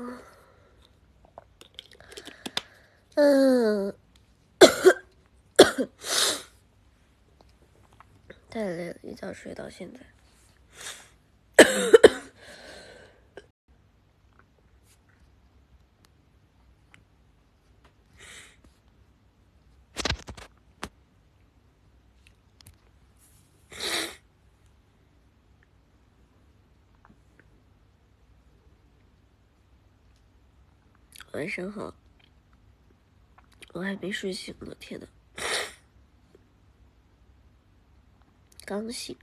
太累了，一觉睡到现在。晚上好，我还没睡醒呢，天哪，刚醒。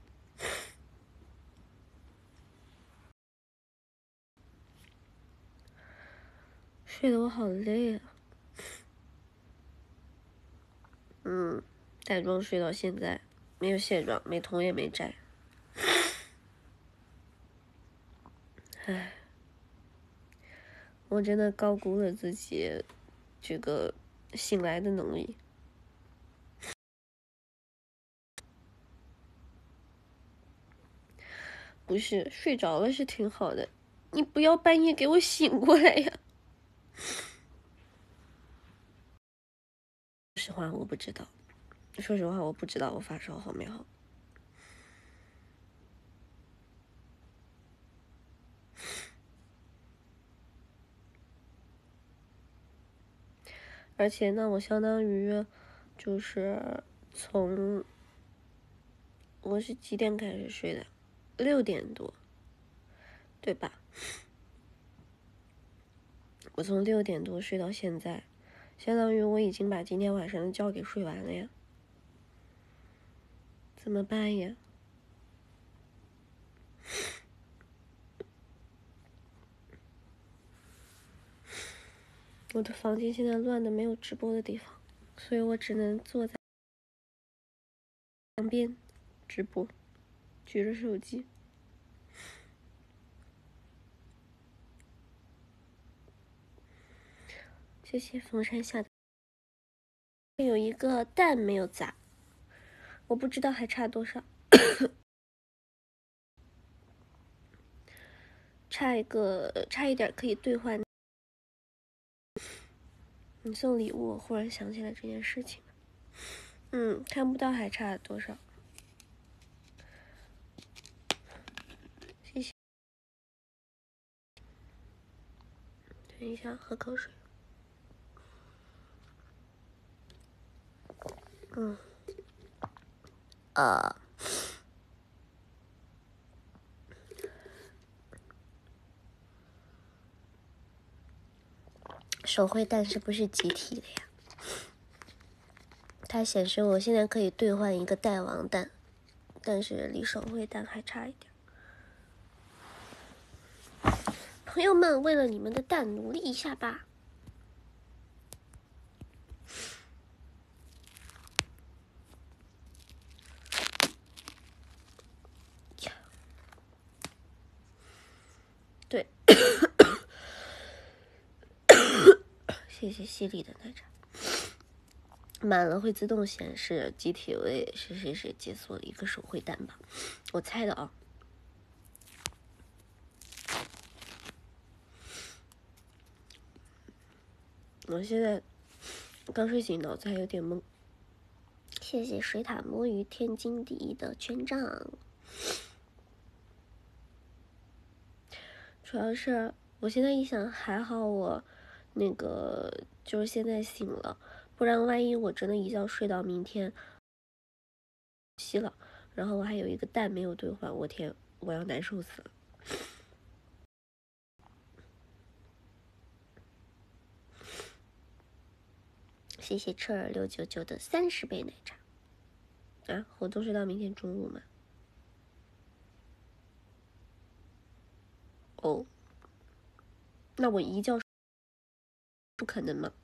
睡得我好累啊。带妆睡到现在，没有卸妆，美瞳也没摘。唉，我真的高估了自己这个醒来的能力。不是，睡着了是挺好的，你不要半夜给我醒过来呀。说实话，我不知道。说实话，我不知道我发烧好没好。而且呢，我相当于就是我是几点开始睡的？6点多，对吧？我从6点多睡到现在，相当于我已经把今天晚上的觉给睡完了呀。怎么办呀？我的房间现在乱的没有直播的地方，所以我只能坐在旁边直播，举着手机。谢谢风山下的。有一个蛋没有砸，我不知道还差多少。差一点可以兑换。你送礼物，我忽然想起来这件事情。看不到还差多少。谢谢。等一下，喝口水。手绘蛋是不是集体的呀？它显示我现在可以兑换一个蛋王蛋，但是离手绘蛋还差一点。朋友们，为了你们的蛋努力一下吧。对，谢谢犀利的奶茶。满了会自动显示集体为谁谁谁解锁了一个手绘蛋吧，我猜的啊。我现在刚睡醒，脑子还有点懵。谢谢水獭摸鱼天经地义的权杖。主要是我现在一想，还好我那个就是现在醒了，不然万一我真的一觉睡到明天熄了，然后我还有一个蛋没有兑换，我天，我要难受死了。谢谢彻儿699的30杯奶茶。啊，活动睡到明天中午吗？哦，那我一觉不可能吗？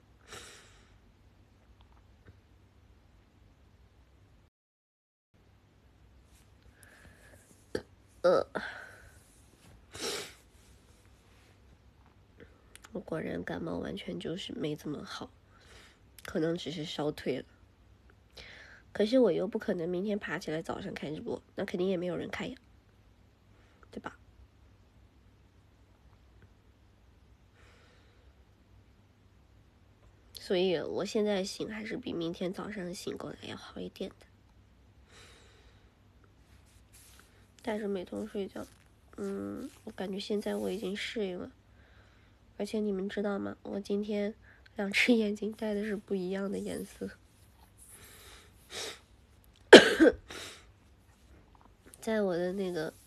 我果然感冒完全就是没怎么好，可能只是烧退了。可是我又不可能明天爬起来早上开直播，那肯定也没有人看呀，对吧？ 所以我现在醒还是比明天早上醒过来要好一点的。带着美瞳睡觉，我感觉现在我已经适应了。而且你们知道吗？我今天2只眼睛戴的是不一样的颜色。在我的那个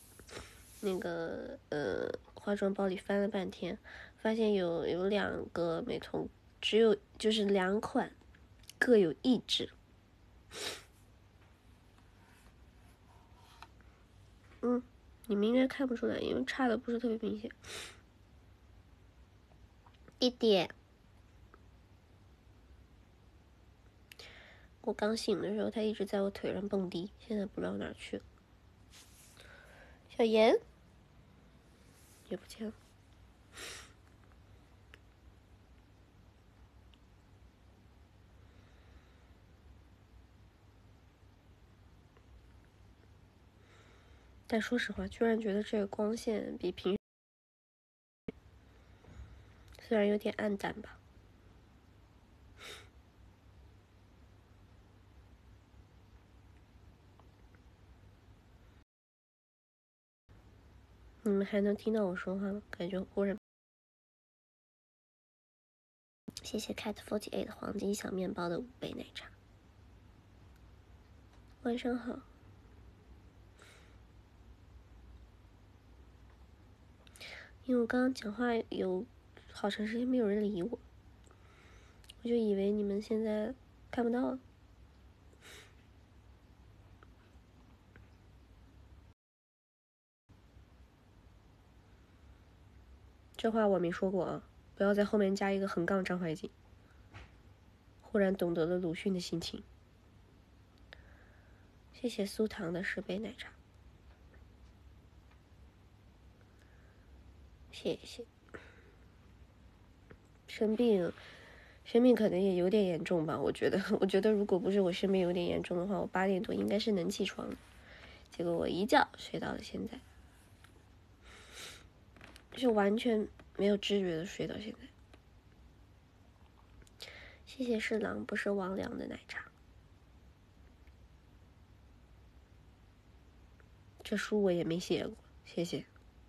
化妆包里翻了半天，发现有2个美瞳，就是2款各有1支。你们应该看不出来，因为差的不是特别明显。弟弟，我刚醒的时候，他一直在我腿上蹦迪，现在不知道哪去了。小妍也不见了。但说实话，居然觉得这个光线比平时虽然有点暗淡吧。你们还能听到我说话吗？感觉忽然。谢谢 Cat48 黄金小面包的5杯奶茶。晚上好。因为我刚刚讲话有好长时间没有人理我，我就以为你们现在看不到。这话我没说过啊，不要在后面加一个横杠张怀瑾。忽然懂得了鲁迅的心情。谢谢苏糖的10杯奶茶。谢谢。生病可能也有点严重吧，我觉得如果不是我生病有点严重的话，我8点多应该是能起床的。结果我一觉睡到了现在，就完全没有知觉的睡到现在。谢谢是狼不是王良的奶茶。这书我也没写过，谢谢。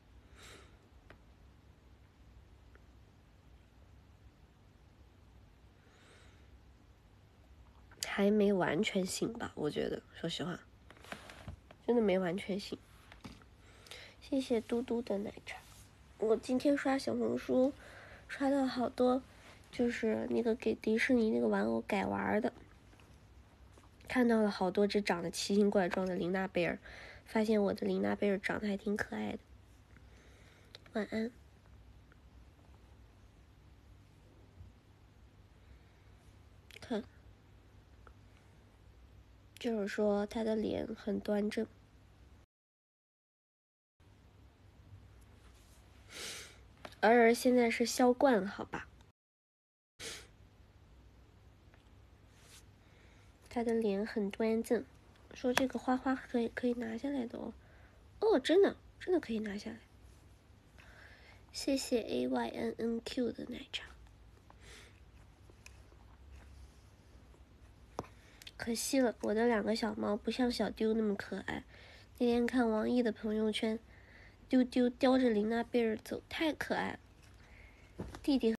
还没完全醒吧，我觉得，说实话，真的没完全醒。谢谢嘟嘟的奶茶。我今天刷小红书，刷到好多，就是那个给迪士尼那个玩偶改玩的，看到了好多只长得奇形怪状的琳娜贝尔，发现我的琳娜贝尔长得还挺可爱的。晚安。看，就是说他的脸很端正。而现在是销冠，好吧？他的脸很端正。说这个花花可以拿下来的哦。哦，真的可以拿下来。谢谢 AYNNQ 的奶茶。可惜了，我的2个小猫不像小丢那么可爱。那天看王毅的朋友圈，丢丢叼着琳娜贝尔走，太可爱了。弟弟，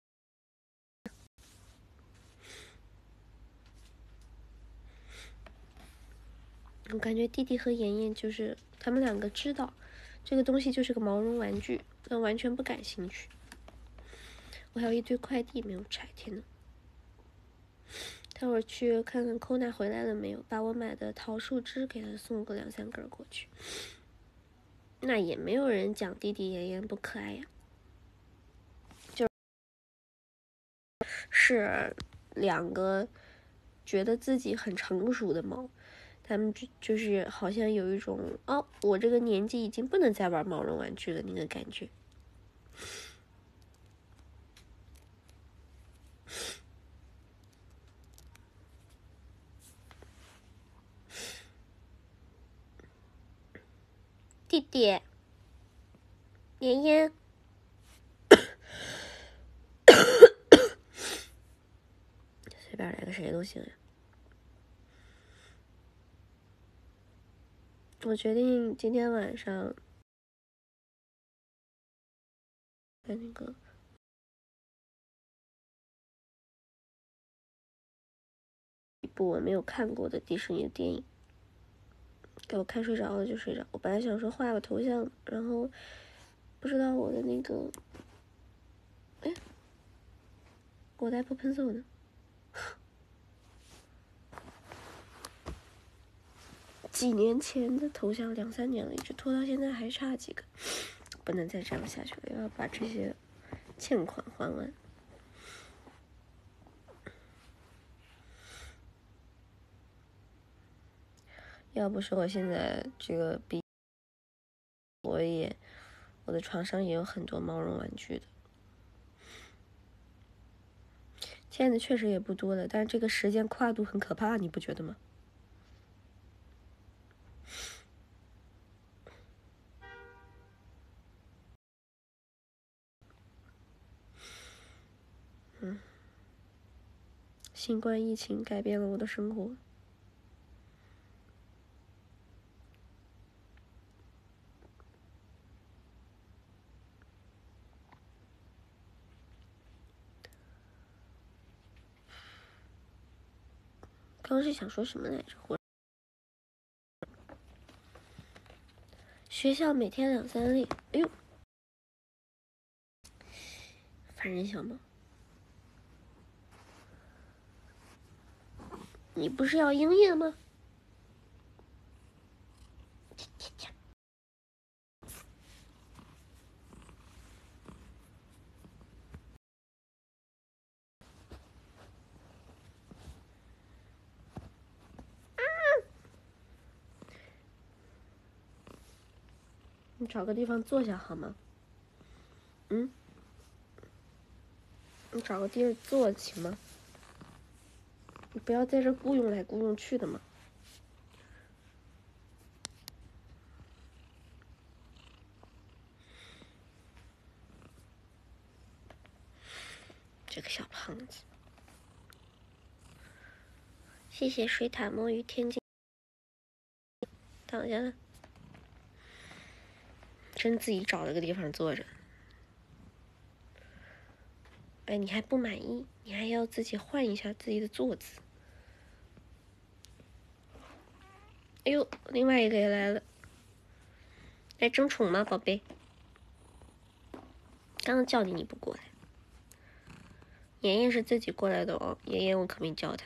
我感觉弟弟和妍妍就是他们2个知道这个东西就是个毛绒玩具，但完全不感兴趣。我还有一堆快递没有拆，天呐。待会儿去看看Kona回来了没有，把我买的桃树枝给他送个2、3根过去。那也没有人讲弟弟妍妍不可爱呀，就是2个觉得自己很成熟的猫，他们就是好像有一种我这个年纪已经不能再玩毛绒玩具了那个感觉。弟弟，妍妍， 边来个谁都行呀。我决定今天晚上看那个一部我没有看过的迪士尼的电影，给我看睡着了就睡着。我本来想说画个头像，然后不知道我的那个，哎，我的 Apple Pencil 呢？几年前的头像，2、3年了，一直拖到现在还差几个，不能再这样下去了，要把这些欠款还完。要不是我现在这个我的床上也有很多毛绒玩具的。现在确实也不多了，但是这个时间跨度很可怕，你不觉得吗？新冠疫情改变了我的生活。刚刚是想说什么来着？学校每天2、3例，哎呦，烦人小猫！你不是要营业吗？你找个地方坐下好吗？你找个地儿坐行吗？你不要在这雇佣来雇佣去的嘛。这个小胖子。谢谢水獭摸鱼天津。躺下了。真自己找了个地方坐着。哎，你还不满意？你还要自己换一下自己的坐姿。哎呦，另外一个也来了。来争宠吗，宝贝？刚刚叫你，你不过来。妍妍是自己过来的哦，妍妍我可没叫她。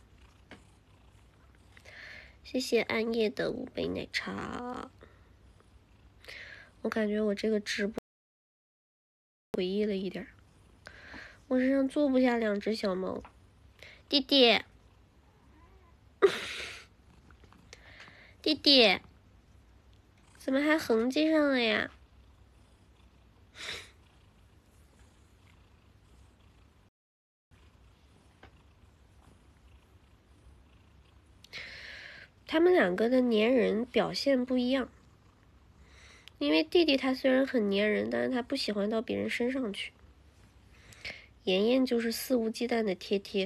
谢谢暗夜的5杯奶茶。我感觉我这个直播诡异了一点，我身上坐不下2只小猫。弟弟，弟弟，怎么还横机上了呀？他们2个的粘人表现不一样，因为弟弟他虽然很粘人，但是他不喜欢到别人身上去。妍妍就是肆无忌惮的贴贴，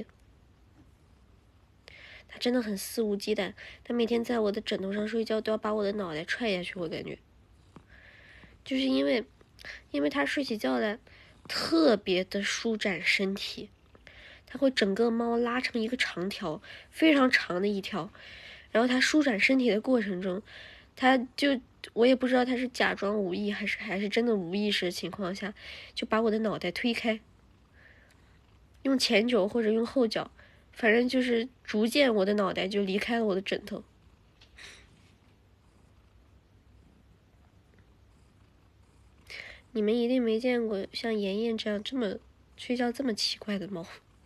他真的很肆无忌惮，他每天在我的枕头上睡觉都要把我的脑袋踹下去，我感觉，就是因为他睡起觉来特别的舒展身体，他会整个猫拉成一个长条，非常长的一条。然后他舒展身体的过程中，我也不知道他是假装无意还是真的无意识的情况下，就把我的脑袋推开，用前脚或者用后脚，反正就是逐渐我的脑袋就离开了我的枕头。你们一定没见过像妍妍这样睡觉这么奇怪的猫。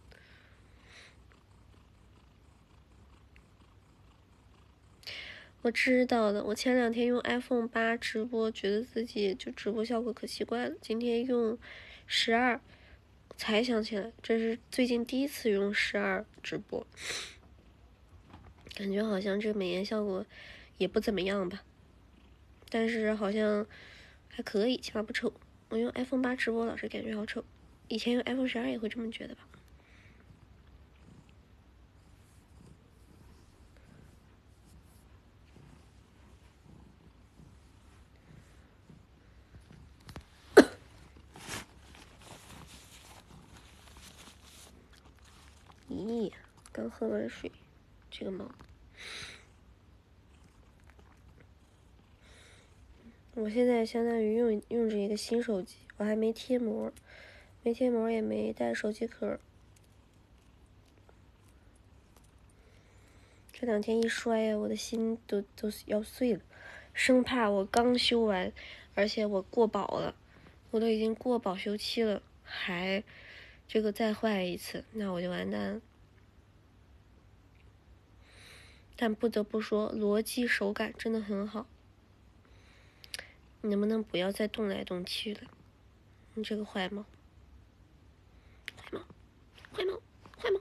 我知道的，我前2天用 iPhone 8直播，觉得自己就直播效果可奇怪了。今天用12，才想起来，这是最近第1次用12直播，感觉好像这个美颜效果也不怎么样吧，但是好像还可以，起码不丑。我用 iPhone 8直播老是感觉好丑，以前用 iPhone 12也会这么觉得吧。 咦，刚喝完水，这个猫。我现在相当于用着一个新手机，我还没贴膜，也没带手机壳。这2天一摔呀，我的心都要碎了，生怕我刚修完，而且我过保了，我都已经过保修期了，还这个再坏一次，那我就完蛋了。但不得不说，逻辑手感真的很好。你能不能不要再动来动去了？你这个坏猫，坏猫！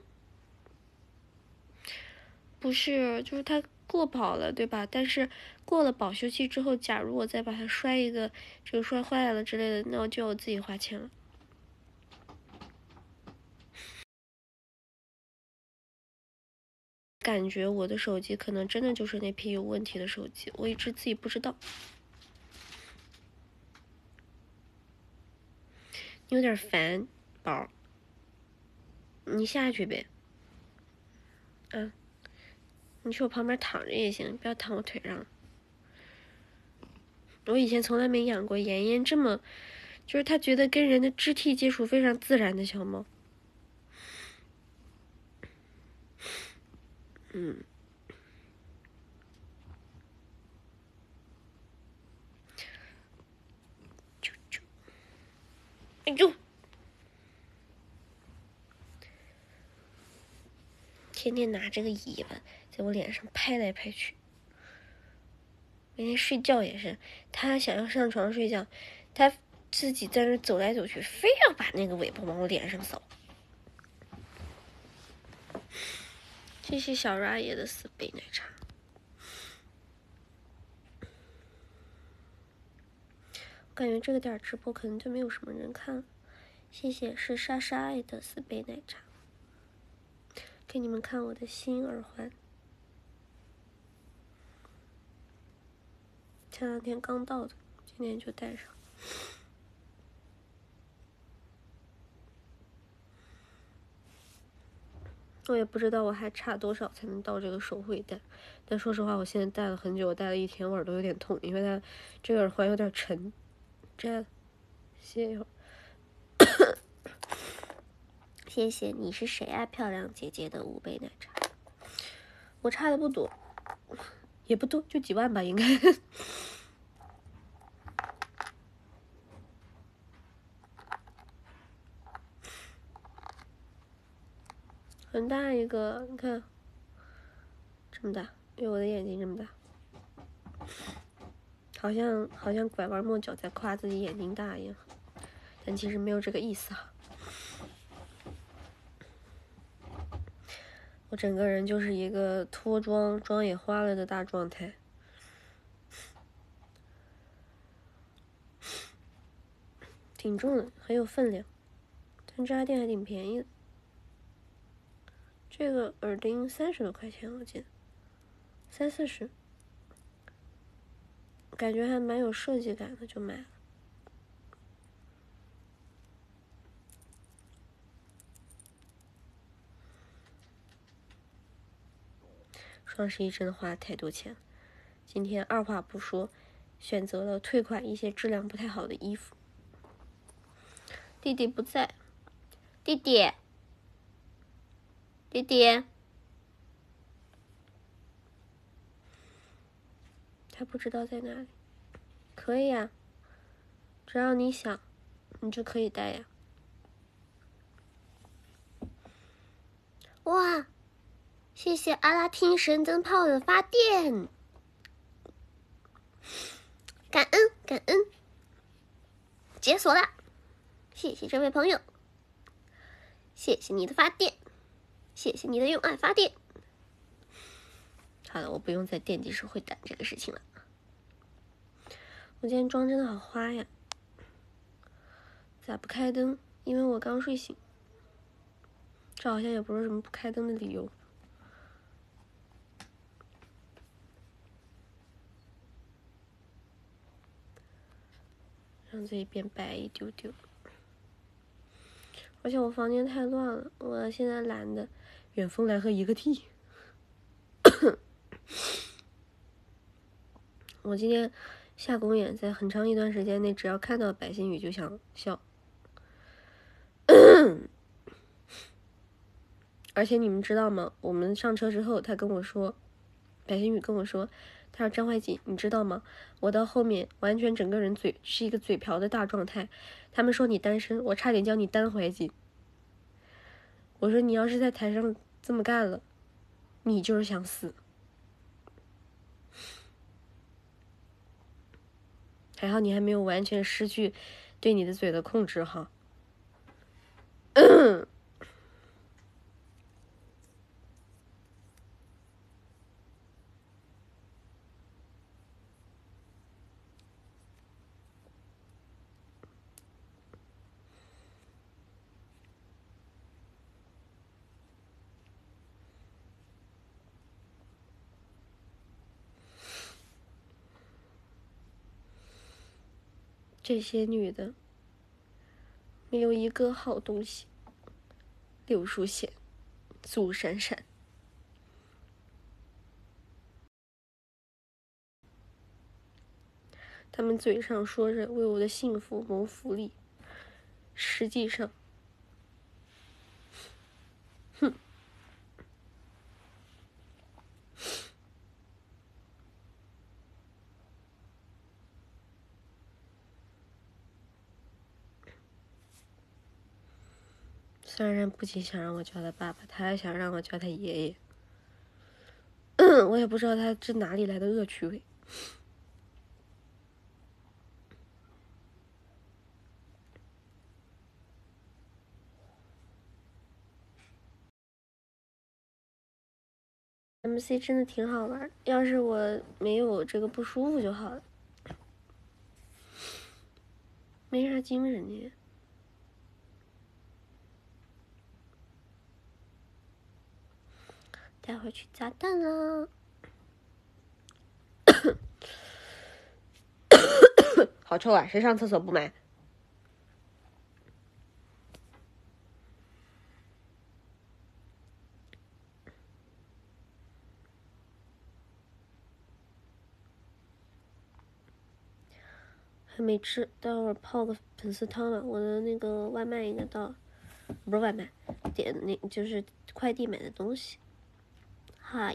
不是，就是它过保了，对吧？但是过了保修期之后，假如我再把它摔一个，这个摔坏了之类的，那我就要我自己花钱了。感觉我的手机可能真的就是那批有问题的手机，我一直自己不知道。你有点烦，宝，你下去呗。你去我旁边躺着也行，不要躺我腿上。我以前从来没养过妍妍这么，就是他觉得跟人的肢体接触非常自然的小猫。哎呦！天天拿这个尾巴在我脸上拍来拍去。每天睡觉也是，他想要上床睡觉，他自己在那走来走去，非要把那个尾巴往我脸上扫。这是小阿爷的4杯奶茶。我感觉这个点直播可能就没有什么人看了。谢谢，是莎莎爱的4杯奶茶。给你们看我的新耳环，前2天刚到的，今天就戴上。我也不知道我还差多少才能到这个手绘戴，但说实话，我现在戴了很久，我戴了1天，我耳朵有点痛，因为它这个耳环有点沉。摘了，歇一会儿。谢谢，你是谁啊？漂亮姐姐的5杯奶茶。我差的不多，也不多，就几万吧，应该。很大一个，你看，这么大，有我的眼睛这么大。好像拐弯抹角在夸自己眼睛大一样，但其实没有这个意思啊。我整个人就是一个脱妆，妆也花了的大状态。挺重的，很有分量，但这家店还挺便宜的。这个耳钉30多块钱，我记得30、40，感觉还蛮有设计感的，就买了。双11真的花了太多钱，今天二话不说，选择了退款一些质量不太好的衣服。弟弟不在，弟弟，他不知道在哪里。可以呀，只要你想，你就可以带呀。哇！谢谢阿拉丁神灯泡的发电，感恩，解锁了，谢谢这位朋友，谢谢你的发电，谢谢你的用爱发电。好了，我不用再惦记是会胆这个事情了。我今天妆真的好花呀，咋不开灯？因为我刚睡醒，这好像也不是什么不开灯的理由。让自己变白一丢丢。而且我房间太乱了，我现在懒得远峰来和一个 T。我今天下公演，在很长一段时间内，只要看到白星宇就想笑。而且你们知道吗？我们上车之后，他跟我说，白星宇跟我说，他说张怀瑾，你知道吗？我到后面完全整个人嘴是一个嘴瓢的大状态。他们说你单身，我差点叫你单怀瑾。我说你要是在台上这么干了，你就是想死。还好你还没有完全失去对你的嘴的控制哈。这些女的没有一个好东西。柳树贤，苏珊珊，他们嘴上说着为我的幸福谋福利，实际上，哼。虽然不仅想让我叫他爸爸，他还想让我叫他爷爷。我也不知道他这哪里来的恶趣味。MC 真的挺好玩，要是我没有这个不舒服就好了，没啥精神呢。待会儿去砸蛋啦！好臭啊！谁上厕所不买？还没吃，待会儿泡个粉丝汤了。我的那个外卖应该到了，不是外卖，点那就是快递买的东西。嗨，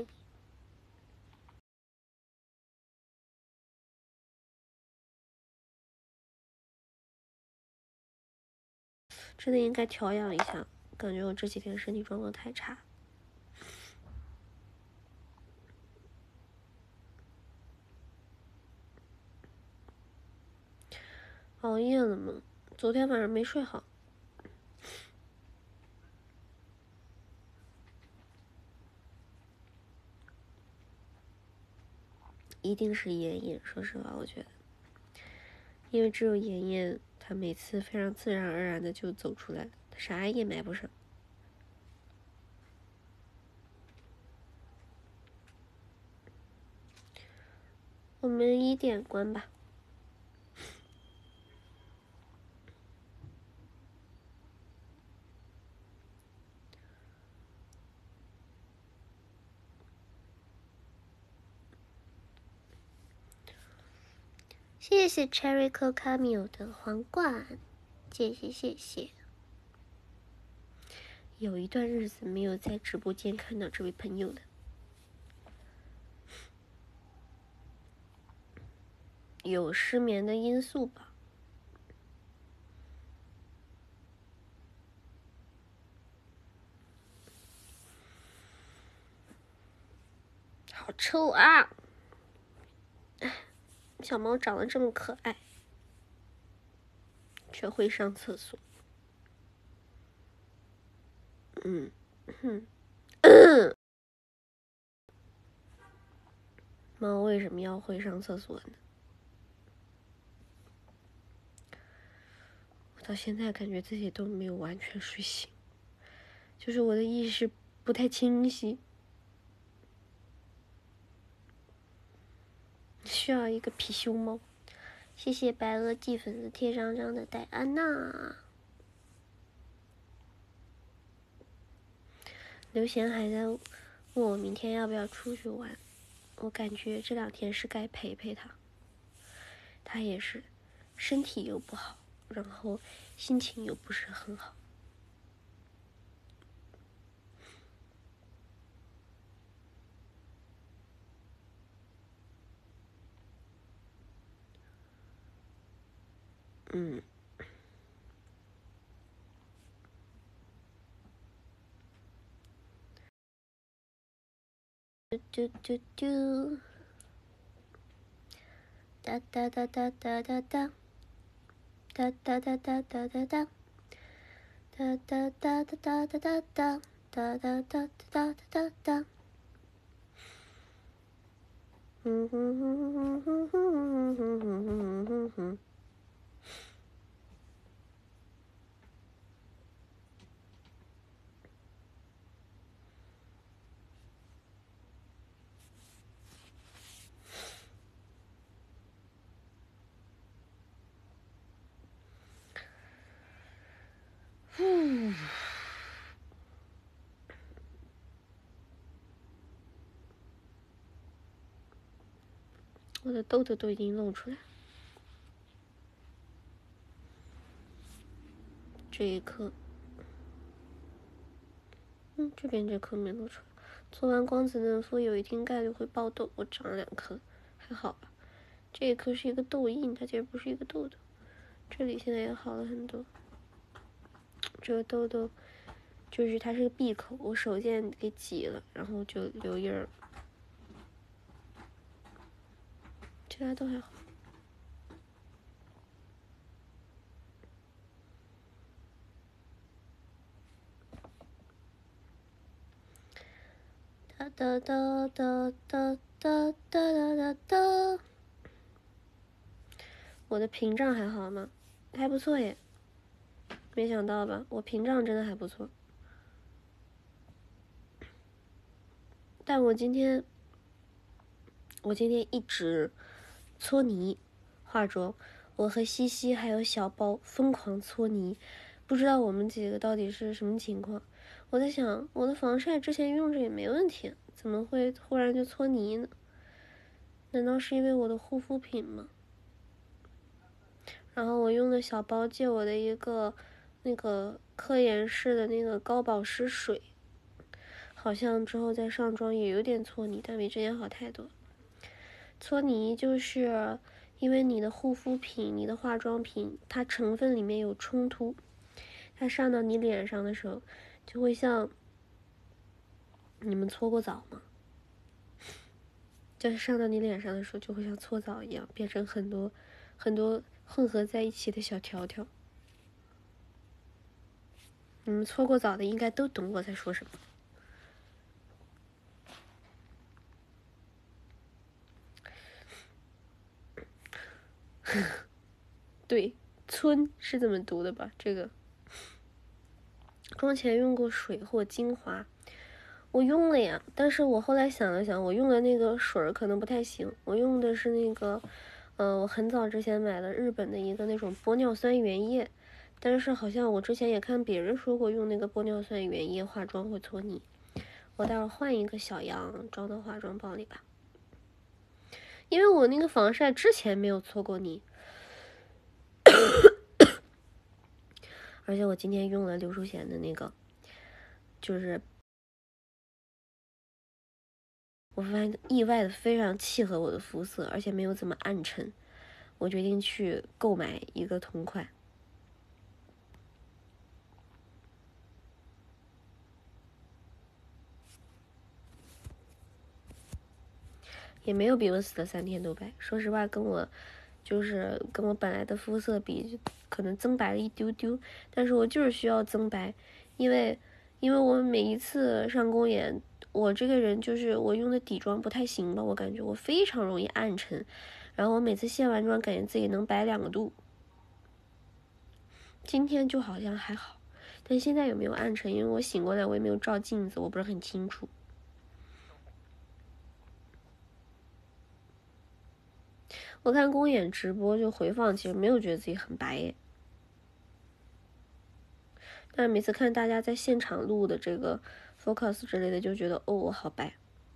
真的应该调养一下，感觉我这几天身体状况太差。熬夜了吗？昨天晚上没睡好。一定是妍妍，说实话，我觉得，因为只有妍妍，她每次非常自然而然的就走出来，她啥也买不上。我们1点关吧。谢谢 Cherry Co Cameo 的皇冠，谢谢谢谢。有一段日子没有在直播间看到这位朋友了，有失眠的因素吧。好臭啊！小猫长得这么可爱，却会上厕所。猫为什么要会上厕所呢？我到现在感觉自己都没有完全睡醒，就是我的意识不太清晰，需要一个貔貅猫。谢谢白垩纪粉丝贴上张的戴安娜。 刘贤还在问我明天要不要出去玩，我感觉这2天是该陪陪他。他也是身体又不好，然后心情又不是很好。嘟嘟嘟，哒哒哒哒哒哒哒，哒哒哒哒哒哒哒，哒哒哒哒哒哒哒哒，哒哒哒哒哒哒哒。哼哼哼哼哼哼哼哼哼哼。我的痘痘都已经露出来。这一颗，这边这颗没露出来。做完光子嫩肤有一定概率会爆痘，我长了2颗，还好吧。这一颗是一个痘印，它其实不是一个痘痘。这里现在也好了很多。这个痘痘就是它是个闭口，我手贱给挤了，然后就留印儿。其他都还好。哒哒哒哒哒哒哒哒哒。我的屏障还好吗？还不错耶。没想到吧，我屏障真的还不错。但我今天一直搓泥化妆，我和西西还有小包疯狂搓泥，不知道我们几个到底是什么情况。我在想，我的防晒之前用着也没问题，怎么会忽然就搓泥呢？难道是因为我的护肤品吗？然后我用的小包借我的一个那个科颜氏的那个高保湿水，好像之后再上妆也有点搓泥，但比之前好太多。搓泥就是因为你的护肤品、你的化妆品，它成分里面有冲突，它上到你脸上的时候，就会像你们搓过澡吗？就是上到你脸上的时候，就会像搓澡一样，变成很多很多混合在一起的小条条。你们搓过澡的应该都懂我在说什么。对，村是这么读的吧？这个妆前用过水或精华，我用了呀，但是我后来想了想，我用的那个水可能不太行，我用的是那个，我很早之前买了日本的一个那种玻尿酸原液，但是好像我之前也看别人说过用那个玻尿酸原液化妆会搓泥，我待会儿换一个小样装到化妆包里吧，因为我那个防晒之前没有搓过泥。而且我今天用了刘淑贤的那个，就是我发现意外的非常契合我的肤色，而且没有怎么暗沉。我决定去购买一个同款。也没有比我死了3天都白。说实话，跟我本来的肤色比，可能增白了一丢丢，但是我就是需要增白，因为我每一次上公演，我这个人就是我用的底妆不太行吧，我感觉我非常容易暗沉，然后我每次卸完妆，感觉自己能白2个度。今天就好像还好，但现在有没有暗沉？因为我醒过来，我也没有照镜子，我不是很清楚。我看公演直播就回放，其实没有觉得自己很白耶。但是每次看大家在现场录的这个 focus 之类的，就觉得哦，我好白。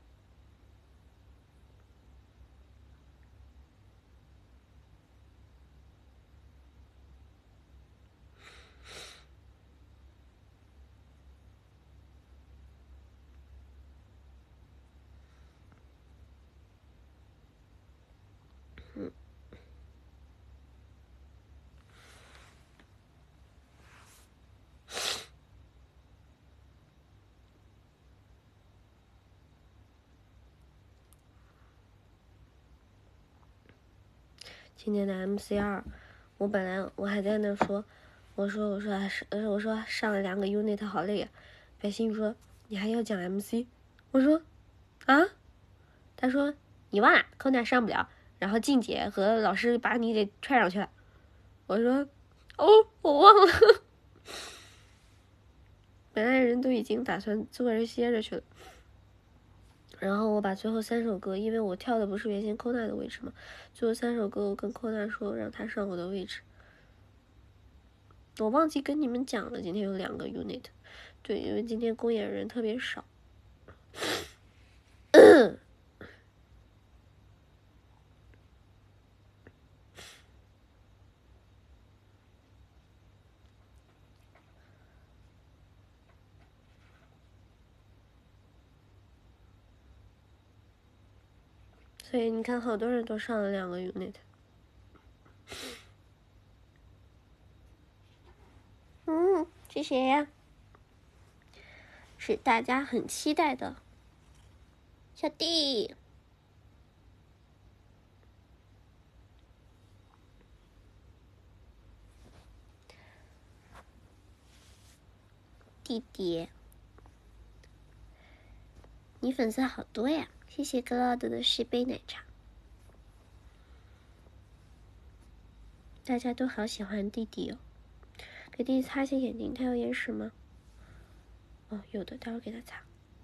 今年的 MC2，我本来我还在那说，我说上了2个 unit 好累啊。白昕说你还要讲 MC， 我说啊，他说你忘了，Kona 上不了，然后静姐和老师把你给踹上去了。我说哦，我忘了。本来人都已经打算坐着歇着去了。然后我把最后3首歌，因为我跳的不是原先 Kona 的位置嘛，最后3首歌我跟 Kona 说让他上我的位置。我忘记跟你们讲了，今天有2个 unit， 对，因为今天公演人特别少。所以你看，好多人都上了2个 unit。是谁呀？是大家很期待的小弟。弟弟，你粉丝好多呀！谢谢 Cloud 的10杯奶茶。大家都好喜欢弟弟哦。给弟弟擦一下眼睛，他有眼屎吗？哦，有的，待会儿给他擦。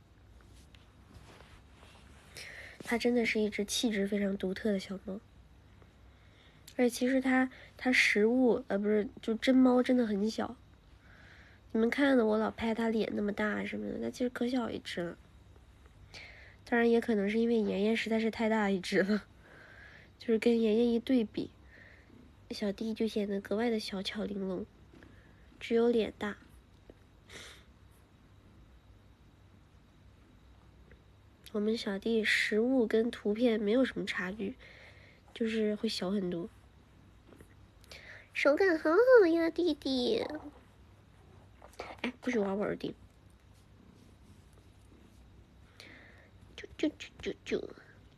它真的是一只气质非常独特的小猫，而且其实它食物不是就真猫真的很小。你们看的我老拍它脸那么大什么的，它其实可小一只了。当然也可能是因为妍妍实在是太大一只了，就是跟妍妍一对比，小弟就显得格外的小巧玲珑，只有脸大。我们小弟实物跟图片没有什么差距，就是会小很多。手感好好呀，弟弟。哎，不许玩我耳钉。就，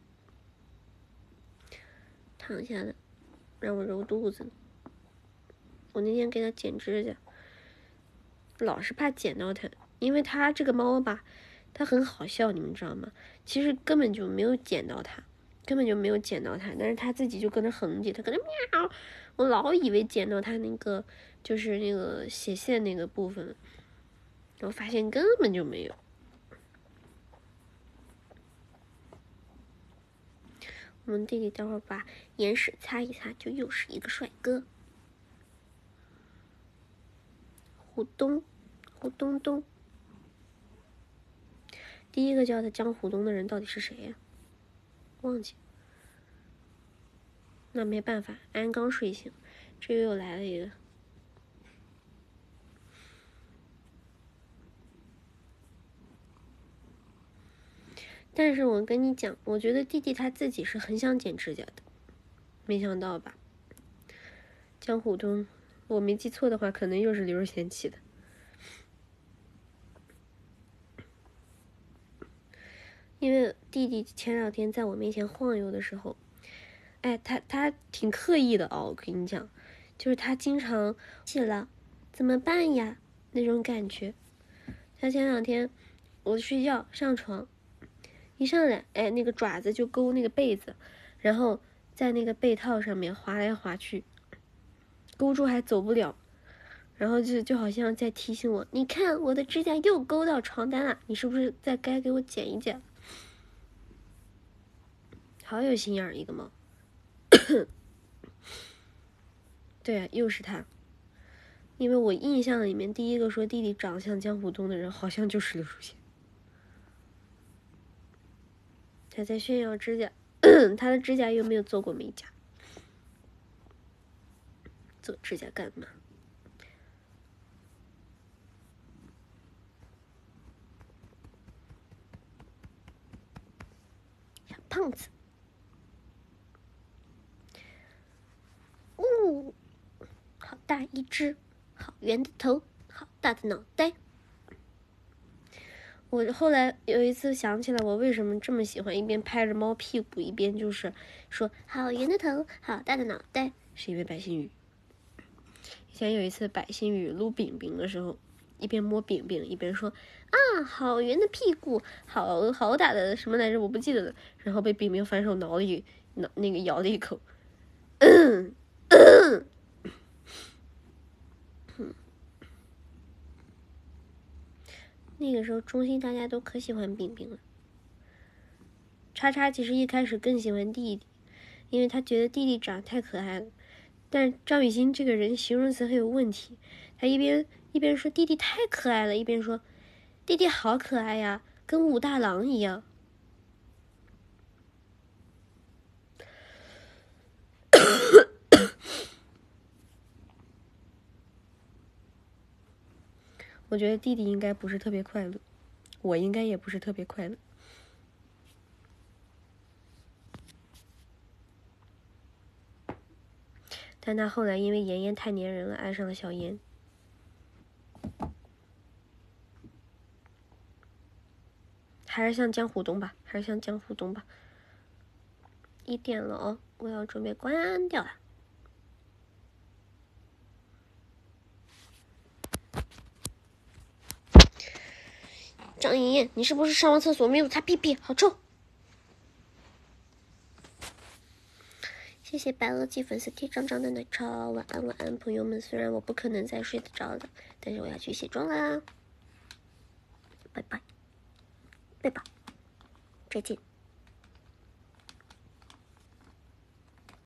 躺下了，让我揉肚子。我那天给他剪指甲，老是怕剪到它，因为它这个猫吧，它很好笑，你们知道吗？其实根本就没有剪到它，但是它自己就搁那哼唧，它搁那喵。我老以为剪到它那个就是那个血线那个部分，然后发现根本就没有。我们弟弟待会儿把眼屎擦一擦，就又是一个帅哥。虎东，第一个叫他江虎东的人到底是谁呀？忘记。那没办法，安刚睡醒，这又来了一个。但是我跟你讲，我觉得弟弟他自己是很想剪指甲的，没想到吧？江虎东，我没记错的话，可能又是刘若贤起的。因为弟弟前2天在我面前晃悠的时候，哎，他挺刻意的哦，我跟你讲，就是他经常起了，怎么办呀？那种感觉。他前2天我睡觉上床，一上来，哎，那个爪子就勾那个被子，然后在那个被套上面滑来滑去，勾住还走不了，然后就好像在提醒我，你看我的指甲又勾到床单了，你是不是在该给我剪一剪？好有心眼儿一个猫。对啊，又是他。因为我印象里面第一个说弟弟长相江虎东的人，好像就是刘淑贤。 他在炫耀指甲，他的指甲又没有做过美甲，做指甲干嘛？小胖子，好大一只，好圆的头，好大的脑袋。我后来有一次想起来，我为什么这么喜欢一边拍着猫屁股，一边就是说好圆的头，好大的脑袋，是因为白星宇。以前有一次白星宇撸饼饼的时候，一边摸饼饼一边说啊，好圆的屁股，好大的什么来着，我不记得了。然后被饼饼反手那个咬了一口。那个时候中心大家都可喜欢饼饼了。叉叉其实一开始更喜欢弟弟，因为他觉得弟弟长得太可爱了。但张雨欣这个人形容词很有问题，他一边说弟弟太可爱了，一边说弟弟好可爱呀，跟武大郎一样。我觉得弟弟应该不是特别快乐，我应该也不是特别快乐。但他后来因为妍妍太粘人了，爱上了小妍。还是像江湖东吧，还是像江湖东吧。1点了哦，我要准备关掉了。张妍妍，你是不是上完厕所没有擦屁屁？好臭！谢谢白垩纪粉丝贴张张的奶茶，晚安晚安，朋友们。虽然我不可能再睡得着了，但是我要去卸妆啦，拜拜，拜拜，再见。